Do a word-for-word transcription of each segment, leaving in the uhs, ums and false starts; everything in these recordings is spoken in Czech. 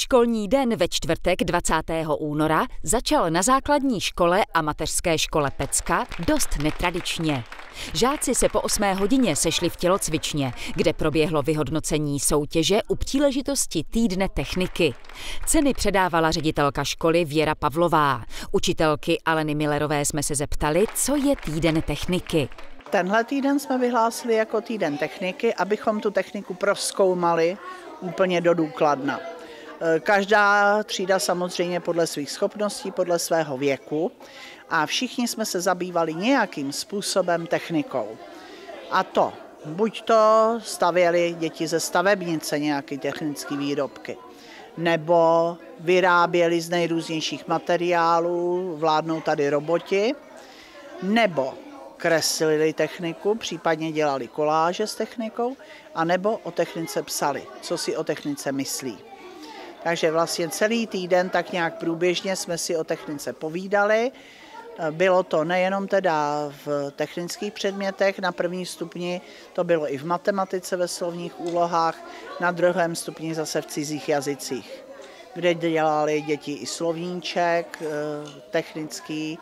Školní den ve čtvrtek dvacátého února začal na základní škole a mateřské škole Pecka dost netradičně. Žáci se po osmé hodině sešli v tělocvičně, kde proběhlo vyhodnocení soutěže u příležitosti týdne techniky. Ceny předávala ředitelka školy Věra Pavlová. Učitelky Aleny Millerové jsme se zeptali, co je týden techniky. Tenhle týden jsme vyhlásili jako týden techniky, abychom tu techniku prozkoumali úplně do důkladna. Každá třída samozřejmě podle svých schopností, podle svého věku a všichni jsme se zabývali nějakým způsobem technikou. A to buď to stavěli děti ze stavebnice nějaké technické výrobky, nebo vyráběli z nejrůznějších materiálů, vládnou tady roboti, nebo kreslili techniku, případně dělali koláže s technikou, anebo o technice psali, co si o technice myslí. Takže vlastně celý týden tak nějak průběžně jsme si o technice povídali. Bylo to nejenom teda v technických předmětech, na prvním stupni to bylo i v matematice ve slovních úlohách, na druhém stupni zase v cizích jazycích, kde dělali děti i slovníček technický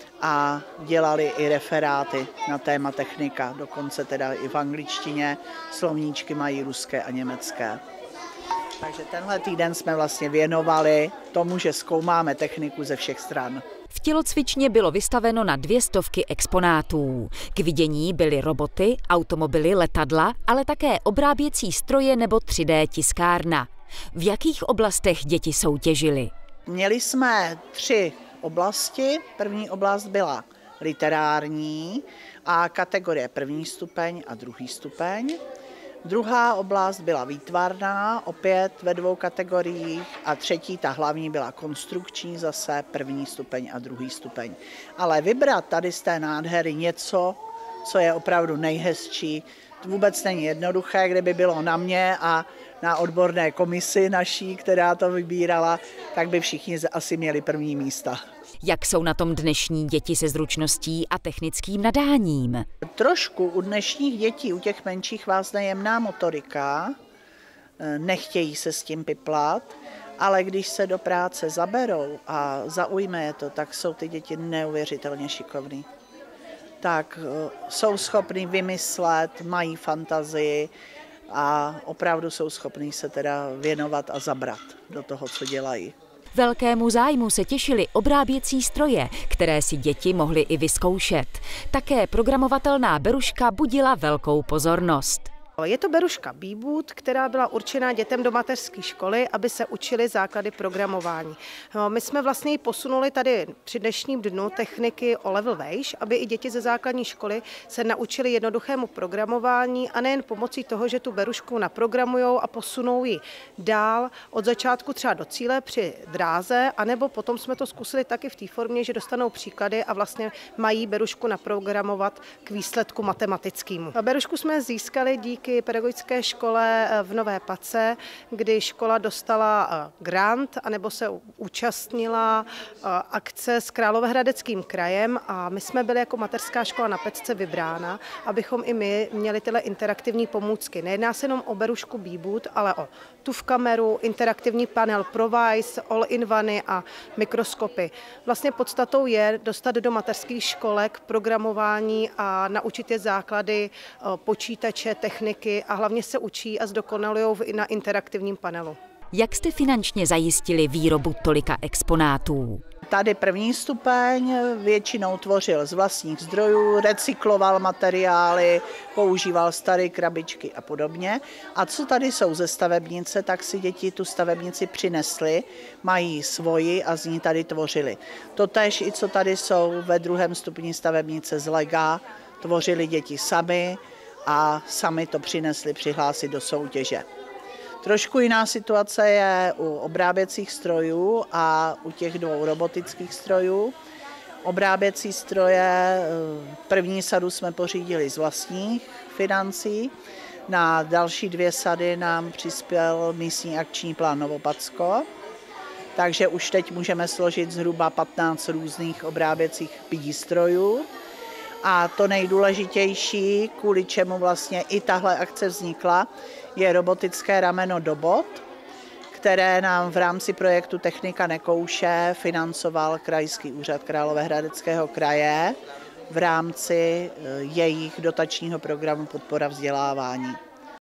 a dělali i referáty na téma technika, dokonce teda i v angličtině slovníčky mají ruské a německé. Takže tenhle týden jsme vlastně věnovali tomu, že zkoumáme techniku ze všech stran. V tělocvičně bylo vystaveno na dvě stovky exponátů. K vidění byly roboty, automobily, letadla, ale také obráběcí stroje nebo tři dé tiskárna. V jakých oblastech děti soutěžily? Měli jsme tři oblasti. První oblast byla literární a kategorie první stupeň a druhý stupeň. Druhá oblast byla výtvarná, opět ve dvou kategoriích a třetí, ta hlavní, byla konstrukční, zase první stupeň a druhý stupeň. Ale vybrat tady z té nádhery něco, co je opravdu nejhezčí, to vůbec není jednoduché. Kdyby bylo na mě a na odborné komisi naší, která to vybírala, tak by všichni asi měli první místa. Jak jsou na tom dnešní děti se zručností a technickým nadáním? Trošku u dnešních dětí, u těch menších, vázne jemná motorika, nechtějí se s tím piplat, ale když se do práce zaberou a zaujme je to, tak jsou ty děti neuvěřitelně šikovný. Tak jsou schopní vymyslet, mají fantazii a opravdu jsou schopní se teda věnovat a zabrat do toho, co dělají. Velkému zájmu se těšily obráběcí stroje, které si děti mohly i vyzkoušet. Také programovatelná beruška budila velkou pozornost. Je to beruška Beboot, která byla určená dětem do mateřské školy, aby se učili základy programování. My jsme vlastně ji posunuli tady při dnešním dnu techniky o level vejš, aby i děti ze základní školy se naučili jednoduchému programování a nejen pomocí toho, že tu berušku naprogramujou a posunou ji dál od začátku třeba do cíle při dráze, anebo potom jsme to zkusili taky v té formě, že dostanou příklady a vlastně mají berušku naprogramovat k výsledku matematickému. Berušku jsme získali díky pedagogické škole v Nové Pace, kdy škola dostala grant anebo se účastnila akce s Královéhradeckým krajem a my jsme byli jako mateřská škola na Pecce vybrána, abychom i my měli tyhle interaktivní pomůcky. Nejedná se jenom o berušku Beboot, ale o TUV kameru, interaktivní panel ProVice, all-in-one a mikroskopy. Vlastně podstatou je dostat do mateřských školek programování a naučit je základy počítače, techniky a hlavně se učí a zdokonalují na interaktivním panelu. Jak jste finančně zajistili výrobu tolika exponátů? Tady první stupeň většinou tvořil z vlastních zdrojů, recykloval materiály, používal staré krabičky a podobně. A co tady jsou ze stavebnice, tak si děti tu stavebnici přinesly, mají svoji a z ní tady tvořili. Totéž i co tady jsou ve druhém stupni stavebnice z lega, tvořili děti sami a sami to přinesli přihlásit do soutěže. Trošku jiná situace je u obráběcích strojů a u těch dvou robotických strojů. Obráběcí stroje, první sadu jsme pořídili z vlastních financí, na další dvě sady nám přispěl místní akční plán Novopacko, takže už teď můžeme složit zhruba patnáct různých obráběcích přístrojů. A to nejdůležitější, kvůli čemu vlastně i tahle akce vznikla, je robotické rameno Dobot, které nám v rámci projektu Technika nekouše financoval Krajský úřad Královéhradeckého kraje v rámci jejich dotačního programu Podpora vzdělávání.